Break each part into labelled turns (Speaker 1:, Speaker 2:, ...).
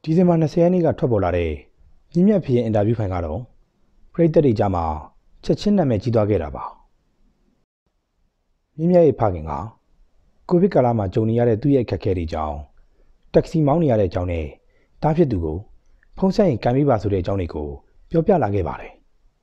Speaker 1: ဒီဇင်ဘာ20ရက်နေ့ကထွက်ပေါ်လာတဲ့မြင့်မြတ်ဖေရဲ့အင်တာဗျူးဖိုင်ကတော့ပရိသတ်တွေကြားမှာချက်ချင်းနာမည်ကြီးသွားခဲ့တာပါမြင့်မြတ်ရဲ့ဖခင်ကကိုဗစ်ကာလမှာကြုံနေရတဲ့သူ့ရဲ့အခက်အခဲတွေကြောင့်တက္ကစီမောင်းနေရတဲ့အကြောင်းနဲ့တားဖြစ်သူကိုဖုန်းဆက်ရင်ကံပေးပါဆိုတဲ့အကြောင်းတွေကိုပြောပြလာခဲ့ပါတယ်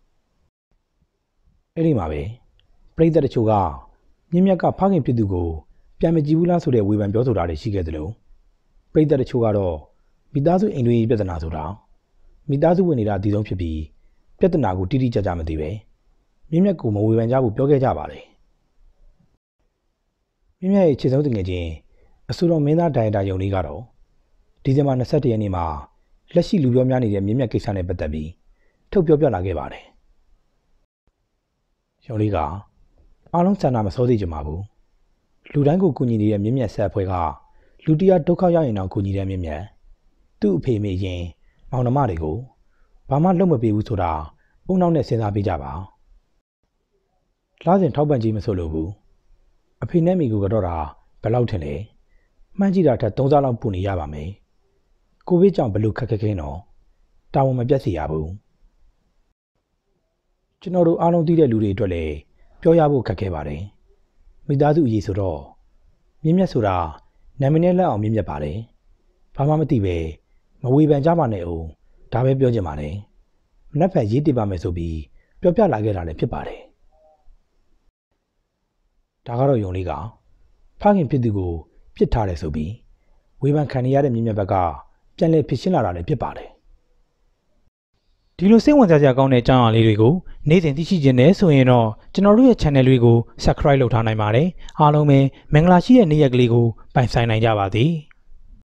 Speaker 1: အဲ့ဒီမှာပဲပရိသတ်တချို့ကမြင့်မြတ်ကဖခင်ဖြစ်သူကိုပြန်မကြည့်ဘူးလားဆိုတဲ့ဝေဖန်ပြောဆိုတာတွေရှိခဲ့သလိုပရိသတ်တချို့ကတော့မိသားစုအိမ်တွင်းပြဿနာဆိုတာမိသားစုဝင်နေတာအတီးဆုံးဖြစ်ပြီးပြဿနာကိုတိတိကျကျမသိပဲမြင့်မြတ်ကိုမဝေဖန်ကြဘူးပြောခဲ့ကြပါတယ်မြင့်မြတ်ရဲ့ခြေဆုံးတငယ်ချင်းအဆိုတော်မင်းသားဒိုင်တာယုံလေးကတော့ဒီဇင်ဘာ21ရက်နေ့မှာလက်ရှိလူပြောများနေတဲ့မြင့်မြတ်ကိစ္စနဲ့ပတ်သက်ပြီးထုတ်ပြောပြလာခဲ့ပါတယ်ယုံလေးကအားလုံးဆန္ဒမစိုးသေးကြမှာဘူးလူတိုင်းကိုကူညီနေတဲ့မြင့်မြတ်ဆက်အဖွဲ့ကလူတရားဒုက္ခရောက်ရင်တော့ကူညီတဲ့မြင့်မြတ်သူ့အဖေမေရင်မောင်နှမတွေကိုဘာမှလုပ်မပေးဘူးဆိုတာအုံနောက်နဲ့စဉ်းစားပေးကြပါလားစဉ်ထောက်ပံ့ကြည့်မဆိုလို့ဘူးအဖေနဲ့မိကိုကတော့တာဘယ်လောက်ထင်လဲမှန်းကြည့်တာထက်3စားလောက်ပူနေရပါမယ်ကိုဗစ်ကြောင့်ဘလို့ခက်ခဲခဲတော့တာဝန်မပြတ်စေရဘူးကျွန်တော်တို့အားလုံးသိတဲ့လူတွေအတွက်လည်းပြောရဖို့ခက်ခဲပါတယ်မိသားစုအရေးဆိုတော့မြင့်မြတ်ဆိုတာနာမည်နဲ့လက်အောင်မြင့်မြတ်ပါတယ်ဘာမှမသိပဲမဝေဖန်ကြပါနဲ့အောင်ဒါပဲပြောချင်ပါတယ်မနှက်ဖက်ရေးတည်ပါမယ်ဆိုပြီးပြောပြလာခဲ့တာလည်းဖြစ်ပါတယ်ဒါကတော့ယုံလေးကဖခင်ဖြစ်သူကိုပြစ်ထားတယ်ဆိုပြီးဝေဖန်ခံရတဲ့မြင့်မြတ်ဘက်ကပြန်လည်ဖြစ်ရှင်းလာတာလည်းဖြစ်ပါတယ်
Speaker 2: ဒီလိုစိတ်ဝင်စားစရာကောင်းတဲ့အကြောင်းအရာလေးတွေကိုနေ့စဉ်သိရှိခြင်းနဲ့ဆိုရင်တော့ကျွန်တော်တို့ရဲ့ channel လေးကို subscribe လုပ်ထားနိုင်ပါတယ်အားလုံးပဲမင်္ဂလာရှိတဲ့နေ့ရက်ကလေးကိုပိုင်ဆိုင်နိုင်ကြပါစေ